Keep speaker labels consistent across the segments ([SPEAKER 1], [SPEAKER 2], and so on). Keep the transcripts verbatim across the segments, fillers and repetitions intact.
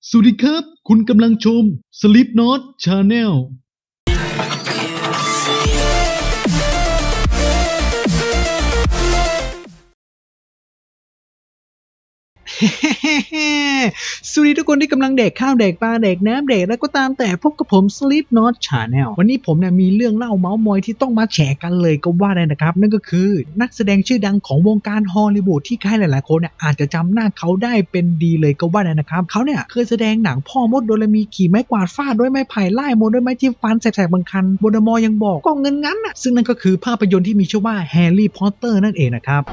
[SPEAKER 1] สวัสดีครับคุณกำลังชม Slipknot Channel
[SPEAKER 2] สวัสดีทุกคนที่กำลังเด็กข้าวเด็กปลาเด็กน้ำเด็กแล้วก็ตามแต่พบกับผม Slipknot Channel วันนี้ผมเนี่ยมีเรื่องเล่าเมาส์มอยที่ต้องมาแชร์กันเลยก็ว่าได้นะครับนั่นก็คือนักแสดงชื่อดังของวงการฮอลลีวูดที่ใครหลายๆคนเนี่ยอาจจะจำหน้าเขาได้เป็นดีเลยก็ว่าได้นะครับเขาเนี่ยเคยแสดงหนังพ่อมดโดเรมีขี่ไม้กวาดฟาดด้วยไม้ไผ่ไล่มดด้วยไม้จิ้มฟันแสกๆบางคันโบดามอยังบอกก็เงินงั้นน่ะซึ่งนั่นก็คือภาพยนตร์ที่มีชื่อว่าแฮร์รี่พอตเตอร์นั่นเองนะครับ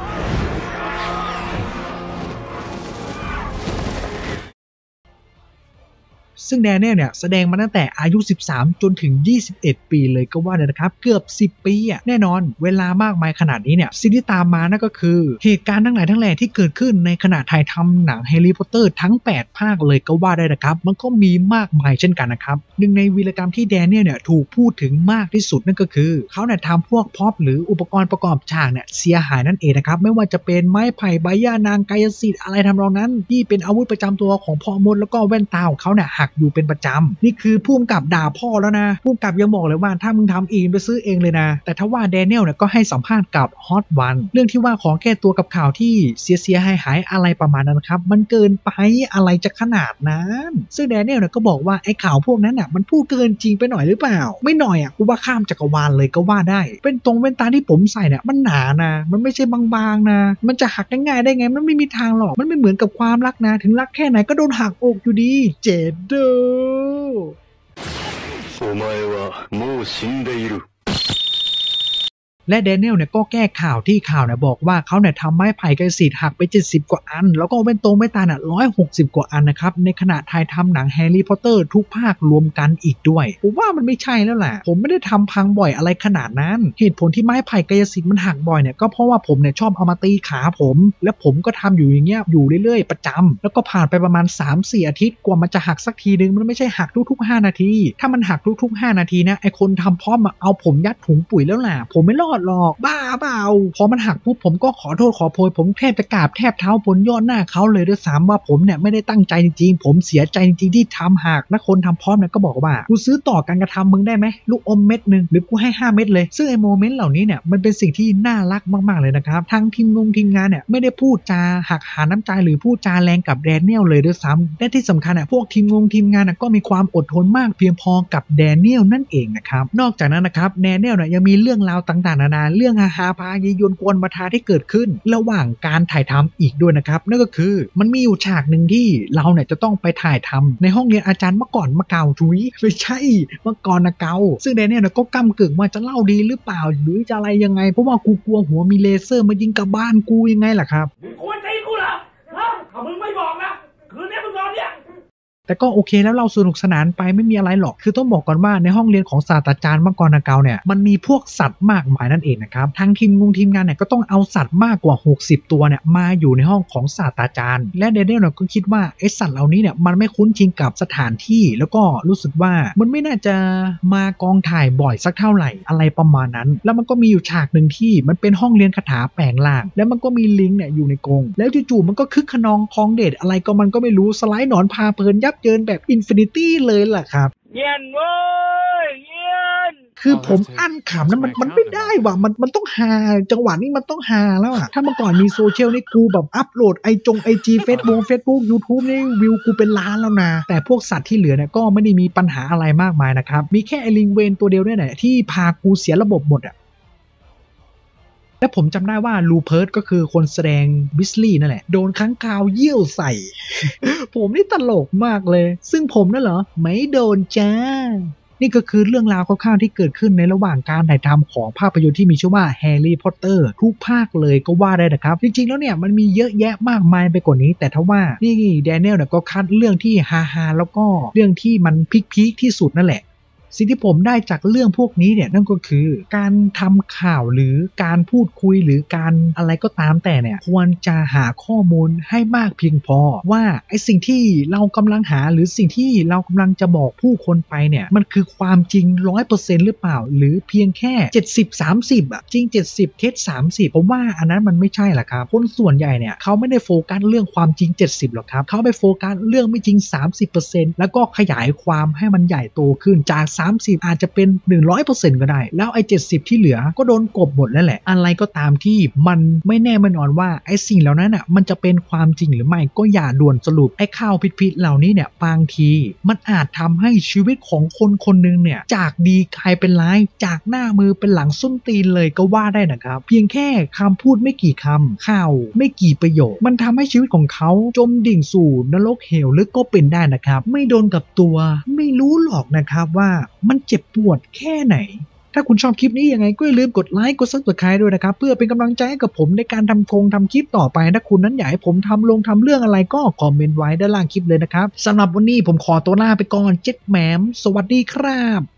[SPEAKER 2] ซึ่งแดเนียลเนี่ยแสดงมาตั้งแต่อายุสิบสามจนถึงยี่สิบเอ็ดปีเลยก็ว่าได้นะครับเกือบสิบปีอ่ะแน่นอนเวลามากมายขนาดนี้เนี่ยสิ่งที่ตามมานั่นก็คือเหตุการณ์ทั้งหลายทั้งแหล่ที่เกิดขึ้นในขณะถ่ายทำหนังแฮร์รี่พอตเตอร์ทั้งแปดภาคเลยก็ว่าได้นะครับมันก็มีมากมายเช่นกันนะครับหนึ่งในวีรกรรมที่แดเนียลเนี่ยถูกพูดถึงมากที่สุดนั่นก็คือเขาเนี่ยทำพวกพ็อปหรืออุปกรณ์ประกอบฉากเนี่ยเสียหายนั่นเองนะครับไม่ว่าจะเป็นไม้ไผ่ใบหญ้านางกายสิทธิ์อะไรทำนองนั้นที่เป็นอาวุธประจำตัวของพ่อมดแล้วก็แว่นตาของเขาเนี่ยหักอยู่เป็นประจำนี่คือผู้กำกับด่าพ่อแล้วนะผู้กำกับยังบอกเลยว่าถ้ามึงทำเองไปซื้อเองเลยนะแต่ถ้าว่าแดเนียลเนี่ยก็ให้สัมภาษณ์กับฮอตวันเรื่องที่ว่าขอแก้ตัวกับข่าวที่เสียเสียหายหายอะไรประมาณนั้นครับมันเกินไปอะไรจะขนาดนั้นซึ่งแดเนียลเนี่ยก็บอกว่าไอ้ข่าวพวกนั้นน่ะมันพูดเกินจริงไปหน่อยหรือเปล่าไม่หน่อยอ่ะกูว่าข้ามจักรวาลเลยก็ว่าได้เป็นตรงแว่นตาที่ผมใส่เนี่ยมันหนานะมันไม่ใช่บางๆนะมันจะหักง่ายๆได้ไงมันไม่มีทางหรอกมันไม่เหมือนกับความรักนะถึงรักแค่ไหนก็โดนหักอกอยู่ดีเจ็ดเด้อ
[SPEAKER 3] お前はもう死んでいる
[SPEAKER 2] และแดเนียลเนี่ยก็แก้ข่าวที่ข่าวเนี่ยบอกว่าเขาเนี่ยทำไม้ไผ่กระสีหักไปเจ็ดสิบกว่าอันแล้วก็เว้นตรงเว้นตาเนี่ยหนึ่งร้อยหกสิบกว่าอันนะครับในขณะถ่ายทำหนังแฮร์รี่พอตเตอร์ทุกภาครวมกันอีกด้วยผมว่ามันไม่ใช่แล้วแหละผมไม่ได้ทำพังบ่อยอะไรขนาดนั้นเหตุผลที่ไม้ไผ่กระสีมันหักบ่อยเนี่ยก็เพราะว่าผมเนี่ยชอบเอามาตีขาผมและผมก็ทำอยู่อย่างเงี้ยอยู่เรื่อยๆประจำแล้วก็ผ่านไปประมาณ สามสี่ อาทิตย์กว่ามันจะหักสักทีนึงมันไม่ใช่หักทุกๆห้านาทีถ้ามันหักทุกๆห้านาทีนะไอคนทำพร้อมมาเอาผมยัดถุงปุ๋ยแล้วแหละผมไม่รอดหรอกบ้าเปล่าพอมันหักปุ๊บผมก็ขอโทษขอโพยผมแทบจะกราบแทบเท้าบนยอดหน้าเขาเลยด้วยซ้ำว่าผมเนี่ยไม่ได้ตั้งใจจริงๆผมเสียใจจริงๆที่ทำหักและคนทำพร้อมเนี่ยก็บอกว่ากูซื้อต่อการกระทำมึงได้ไหมลูกอมเม็ดนึงหรือกูให้ห้าเม็ดเลยซึ่งไอ้โมเมนต์เหล่านี้เนี่ยมันเป็นสิ่งที่น่ารักมากๆเลยนะครับทางทีมงงทีมงานเนี่ยไม่ได้พูดจาหักหาน้ำใจหรือพูดจาแรงกับแดเนียลเลยด้วยซ้ำและที่สำคัญอ่ะพวกทีมงงทีมงานอ่ะก็มีความอดทนมากเพียงพอกับแดเนียลนั่นเองนะครับนอกจากนั้นนะครับแดเนียลเนี่ยยังมีเรื่องราวต่างๆนานาเรื่องฮาฮาพายียวนกวนบัทาที่เกิดขึ้นระหว่างการถ่ายทำอีกด้วยนะครับนั่นก็คือมันมีอยู่ฉากหนึ่งที่เราเนี่ยจะต้องไปถ่ายทำในห้องเรียนอาจารย์เมื่อก่อนมะเกาทุยไม่ใช่เมื่อก่อนนะเกาซึ่งแดเนียลเนี่ยก็ก้ำกึ่งว่าจะเล่าดีหรือเปล่าหรือจะอะไรยังไงเพราะว่ากูกลัวหัวมีเลเซอร์มายิงกับบ้านกูยังไงล่ะครับ
[SPEAKER 4] มึงควรตีกูเหรอฮะถ้ามึงไม่บอกนะคืนนี้มึงนอนเนี่ย
[SPEAKER 2] แต่ก็โอเคแล้วเราสนุกสนานไปไม่มีอะไรหรอกคือต้องบอกก่อนว่าในห้องเรียนของศาสตราจารย์มังกรนาเกาเนี่ยมันมีพวกสัตว์มากมายนั่นเองนะครับทางทีมงงทีมงานเนี่ยก็ต้องเอาสัตว์มากกว่าหกสิบตัวเนี่ยมาอยู่ในห้องของศาสตราจารย์และเดเนียลก็คิดว่าไอสัตว์เหล่านี้เนี่ยมันไม่คุ้นชินกับสถานที่แล้วก็รู้สึกว่ามันไม่น่าจะมากองถ่ายบ่อยสักเท่าไหร่อะไรประมาณนั้นแล้วมันก็มีอยู่ฉากหนึ่งที่มันเป็นห้องเรียนคาถาแปลงร่างแล้วมันก็มีลิงเนี่ยอยู่ในกรงแล้วจู่ๆมันก็คึกขนองคลองเดชอะไรก็มันก็ไม่รู้สไลด์หนอนพาเพลินยับเยินแบบอินฟินิตี้เลยล่ะครับ
[SPEAKER 4] เย็นเว้ยเย็น
[SPEAKER 2] คือผมอั้นขำนั้นมันมันไม่ได้ว่ะมันมันต้องฮาจังหวะนี้มันต้องฮาแล้วอ่ะถ้าเมื่อก่อนมีโซเชียลนี่กูแบบอัปโหลดไอจงไอจีเฟซบุ๊กเฟซบุ๊กยูทูบนี่วิวกูเป็นล้านแล้วนะแต่พวกสัตว์ที่เหลือเนี่ยก็ไม่ได้มีปัญหาอะไรมากมายนะครับมีแค่ไอลิงเวนตัวเดียวเนี่ยแหละที่พากูเสียระบบหมดอ่ะและผมจำได้ว่าลูเพิร์ตก็คือคนแสดงบิสลี่นั่นแหละโดนค้างคาวเยี่ยวใส่ ผมนี่ตลกมากเลยซึ่งผมนั่นเหรอไม่โดนจ้านี่ก็คือเรื่องราวคร่าวๆที่เกิดขึ้นในระหว่างการถ่ายทำของภาพยนตร์ที่มีชื่อว่าแฮร์รี่พอตเตอร์ทุกภาคเลยก็ว่าได้นะครับจริงๆแล้วเนี่ยมันมีเยอะแยะมากมายไปกว่านี้แต่ถ้าว่านี่แดเนียลเนี่ยก็คัดเรื่องที่ฮาๆแล้วก็เรื่องที่มันพีคๆที่สุดนั่นแหละสิ่งที่ผมได้จากเรื่องพวกนี้เนี่ยนั่นก็คือการทำข่าวหรือการพูดคุยหรือการอะไรก็ตามแต่เนี่ยควรจะหาข้อมูลให้มากเพียงพอว่าไอ้สิ่งที่เรากำลังหาหรือสิ่งที่เรากำลังจะบอกผู้คนไปเนี่ยมันคือความจริง ร้อยเปอร์เซ็นต์ หรือเปล่าหรือเพียงแค่เจ็ดสิบ สามสิบอ่ะจริงเจ็ดสิบเท็จสามสิบผมว่าอันนั้นมันไม่ใช่ล่ะครับคนส่วนใหญ่เนี่ยเขาไม่ได้โฟกัสเรื่องความจริงเจ็ดสิบหรอกครับเขาไปโฟกัสเรื่องไม่จริง สามสิบเปอร์เซ็นต์ แล้วก็ขยายความให้มันใหญ่โตขึ้นจากสามสิบอาจจะเป็น หนึ่งร้อยเปอร์เซ็นต์ ก็ได้แล้วไอ้เจ็ดสิบที่เหลือก็โดนกลบหมดแล้วแหละอะไรก็ตามที่มันไม่แน่ไม่นอนว่าไอ้สิ่งเหล่านั้นอ่ะมันจะเป็นความจริงหรือไม่ก็อย่าด่วนสรุปไอ้ข่าวผิดๆเหล่านี้เนี่ยบางทีมันอาจทำให้ชีวิตของคนคนนึงเนี่ยจากดีกลายเป็นร้ายจากหน้ามือเป็นหลังส้นตีนเลยก็ว่าได้นะครับเพียงแค่คำพูดไม่กี่คำข่าวไม่กี่ประโยคมันทำให้ชีวิตของเขาจมดิ่งสู่นรกเหวลึกก็เป็นได้นะครับไม่โดนกับตัวไม่รู้หรอกนะครับว่ามันเจ็บปวดแค่ไหนถ้าคุณชอบคลิปนี้ยังไงก็อย่าลืมกดไลค์กด ซับสไครบ์ ด้วยนะครับเพื่อเป็นกำลังใจให้กับผมในการทำโครงทำคลิปต่อไปถ้าคุณนั้นอยากให้ผมทำลงทำเรื่องอะไรก็คอมเมนต์ไว้ด้านล่างคลิปเลยนะครับสำหรับวันนี้ผมขอตัวลาไปก่อนเจ็ดแหมมสวัสดีครับ